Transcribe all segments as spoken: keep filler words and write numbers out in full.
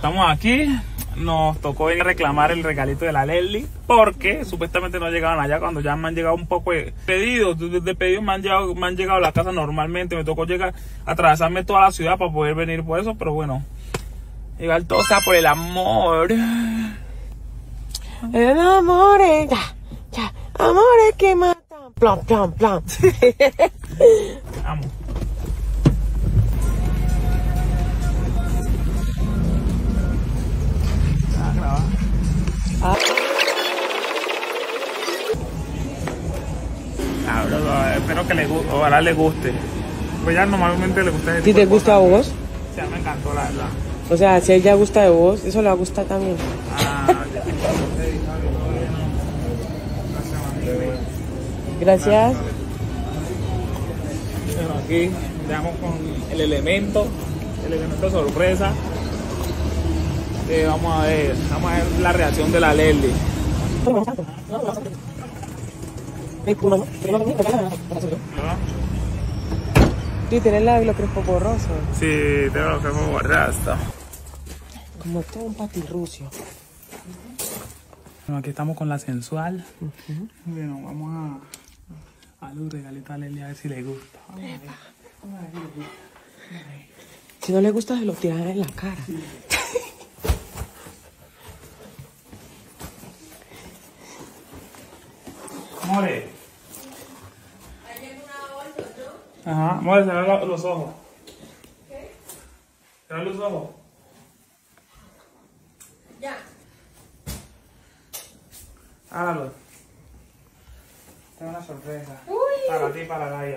Estamos aquí, nos tocó ir a reclamar el regalito de la Leslie porque supuestamente no llegaban allá cuando ya me han llegado un poco de pedidos, de, de pedidos me han llegado, me han llegado a la casa normalmente, me tocó llegar, atravesarme toda la ciudad para poder venir por eso, pero bueno, igual todo está por el amor. El amor es, ya, ya, amores que matan, plan, plan, plan. Vamos. Ah. Ah, bro, bro, espero que le guste, ojalá le guste. Pues ya normalmente le gusta. ¿Si te gusta a vos? O sea, me encantó la verdad. O sea, si a ella gusta de vos, eso le va a gustar también. Ah, ya. Gracias. Bueno, aquí estamos con el elemento, el elemento sorpresa. Eh, vamos a ver, vamos a ver la reacción de la Leslie. Sí, tienes la lo crespo borroso. Sí, tengo lo que me borraste. Como todo un patirrucio. Bueno, aquí estamos con la sensual. Uh-huh. Bueno, vamos a a darle un regalito a Leslie a ver si le gusta. Vamos a ver. Vamos a ver si le gusta. Vamos a ver. Si no le gusta, se lo tiran en la cara. Sí. More. Ajá, More, cerrar los ojos. ¿Qué? Cerrar los ojos. Ya. Hágalo. Tengo una sorpresa. Uy. Para ti y para Laia.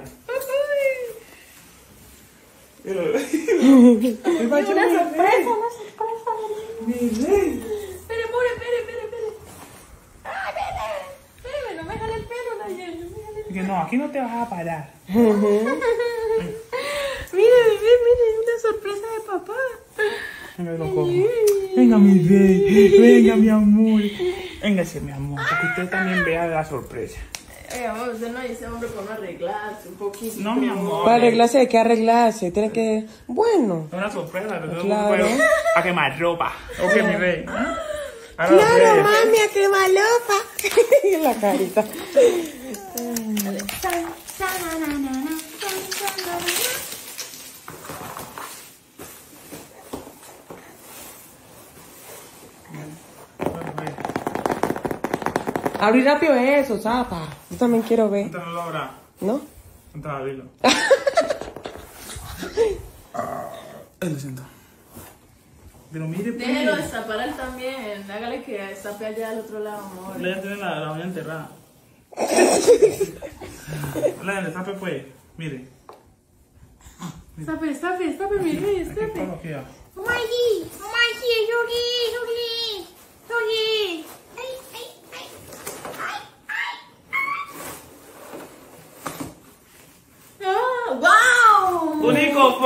Uy. Una sorpresa, una sorpresa. Mi rey. Espere, More, espere, espere, espere. ¡Ay, espere! Espere, no me jale el pelo, Laia. No me jale el pelo. Que no, aquí no te vas a parar. Mire, bebé, mire, una sorpresa de papá. Venga, lo cojo. Venga, mi rey. Venga, mi amor. Véngase, mi amor, porque usted también vea la sorpresa. Ay, amor, usted no dice hombre para no arreglarse un poquito. No, mi amor. Para arreglarse, hay que arreglarse. Tiene que. Bueno. Es una sorpresa, te Claro. tengo a quemar ropa. Ok, mi rey. Ahora Claro, mami, a quemalopa. En la carita. Abrir rápido eso, zapa. Yo también quiero ver. Entonces no lo habrá. ¿No? Entonces abrirlo. Ay, lo siento. Pero mire, pues. Déjelo destapar él también. Hágale que destape allá al otro lado, amor. Le tiene la, la uña enterrada. Le destape, pues. Mire. Destape, destape, destape, mi rey, Aquí destape. está, aquí, ya. Omaji, omaji, Yuri, Yuri, Yuri. Ay, ay, ay. Ay, ay, ay. ¡Oh, wow! ¡Único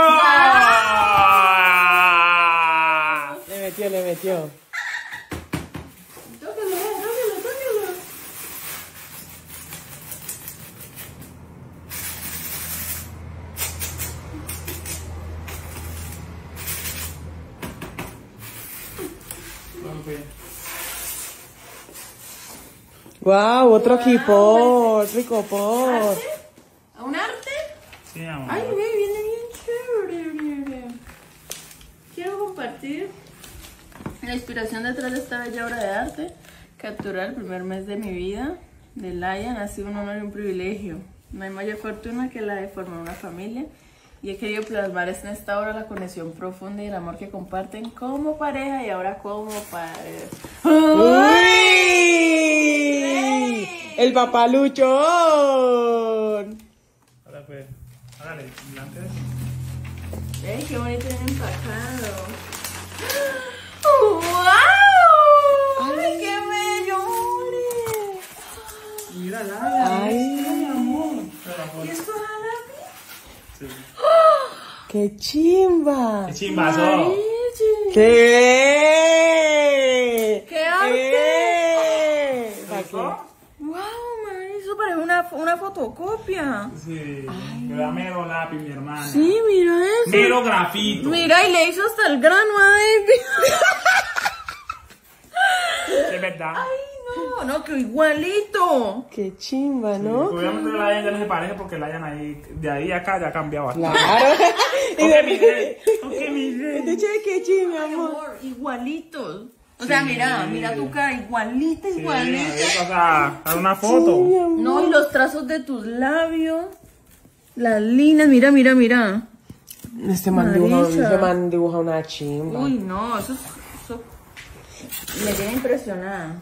Le metió, le metió. Tócalo, tócalo, tócalo. Wow, otro equipo, otro equipo. ¿Arte? ¿A un arte? Sí, amor. Ay, ve, viene bien chévere, mire. Quiero compartir la inspiración detrás de esta bella obra de arte. Capturar el primer mes de mi vida de Laia ha sido un honor y un privilegio. No hay mayor fortuna que la de formar una familia. Y he querido plasmar en esta obra la conexión profunda y el amor que comparten como pareja y ahora como padres. ¡Uy! El papaluchón. Ahora pues, hágale, delante de eso. ¡Ey, qué bonito viene empacado! ¡Wow! ¡Ay, qué bello, More! Mira, Laia. Ay. Mi amor. ¿Y esto es jalape? Sí. ¡Qué chimba! ¡Qué chimbazo! Marichi. ¿Qué? ¡Qué arte! ¿Qué? ¿Te gustó? ¡Wow, man! Eso parece una, una fotocopia. Sí. Me da mero lápiz, mi hermana. Sí, mira eso. Mero grafito. Mira, y le hizo hasta el grano a David. muchacho, igualito. Qué chimba, ¿no? Obviamente la Layan ya no se parece porque la Layan ahí, de ahí a acá ya ha cambiado bastante. Claro. Y Ok, mi de rey. Ok, mi rey. Dice qué chimba, Ay, amor. amor, igualitos. O sea, mira, mira tu cara, igualita, Sí, igualita. o sea, haz una foto. No, y los trazos de tus labios. Las líneas, mira, mira, mira. Este man dibuja, Marisa. este man dibuja una chimba. Uy, no, eso, es- eso me tiene impresionada.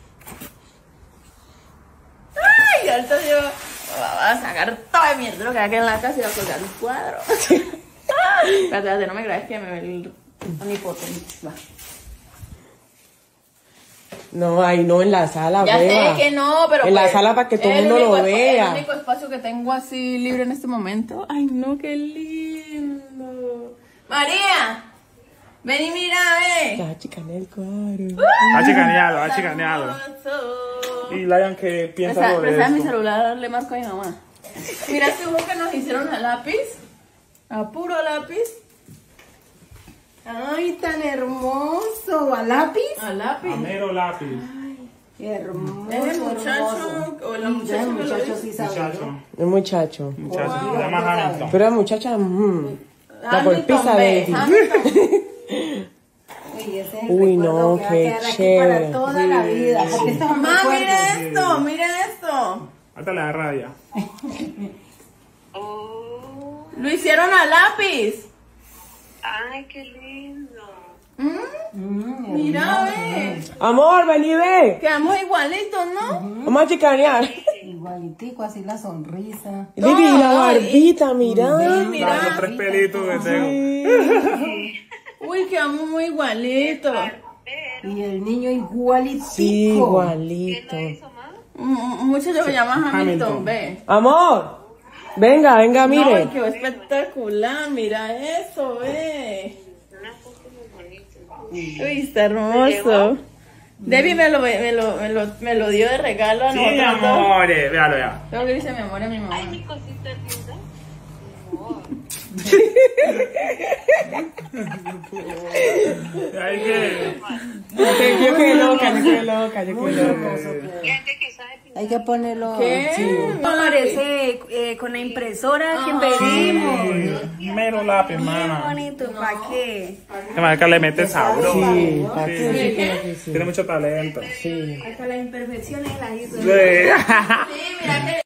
Ay, ahorita yo voy a sacar todo el mierda lo que hay aquí en la casa y voy a colgar un cuadro. Espérate, espérate, no me grabes que me ve el omnipotente. Va. No, ahí no, en la sala, Ya beba. sé que no, pero En la pues, sala para que todo el es mundo lo único espa- vea. Es el único espacio que tengo así libre en este momento. Ay, no, qué lindo. María, ven y mira, ve. La chica en el cuadro. Ha chicaneado, ha chicaneado. Hermoso. Y Layan, ¿qué piensa Presta, sobre presta mi esto? celular, le marco a mi mamá. Mira este dibujo que nos hicieron a lápiz. A puro lápiz. Ay, tan hermoso. ¿A lápiz? A lápiz. A mero lápiz. Hermoso. Es el muchacho hermoso. o la Ya muchacha el que lo muchacho hizo. sí sabe. Muchacho, El muchacho. muchacho, se llama Hamilton. Pero la muchacha, mm, la Hamilton, golpiza, ve, baby. Hamilton. Uy, ese es el Uy, recuerdo no, que va a qué quedar aquí chévere. para toda la vida. Porque estos son Mamá, recuerdos. mira esto, mira esto. Hasta la rabia. Lo hicieron a lápiz. Ay, qué lindo. ¿Mm? Mira, ve. Amor, ven y ve. Quedamos igualitos, ¿no? Vamos a chicanear. Igualitico, así la sonrisa. Vivi, la barbita, mira. Mira. Los tres pelitos que tengo. Uy, quedamos muy igualitos. Y el niño igualitico. Sí, igualito. Un muchacho que se llama Hamilton, Hamilton. ve. Amor, venga, venga, No, mire. quedó espectacular, mira eso, ve. Uy, está hermoso. Debbie me lo, me, lo, me, lo, me lo dio de regalo a Sí, nosotros dos. amores, véalo ya. Tengo que dice mi amor a mi mamá. Mi cosita linda. Hay que... Yo quedé loca, yo quedé loca, yo quedé loca. Gente que sabe pintar. Hay que ponerlo. ¿Qué? Parece eh, con la impresora que pedimos. Mero lápiz, Qué mana. bonito, ¿para qué? Que marca le mete sabroso. Sí, ¿para Sí. qué? Sí, claro que sí. Tiene mucho talento. Sí. Hasta las imperfecciones las hizo. Sí. Sí, mira que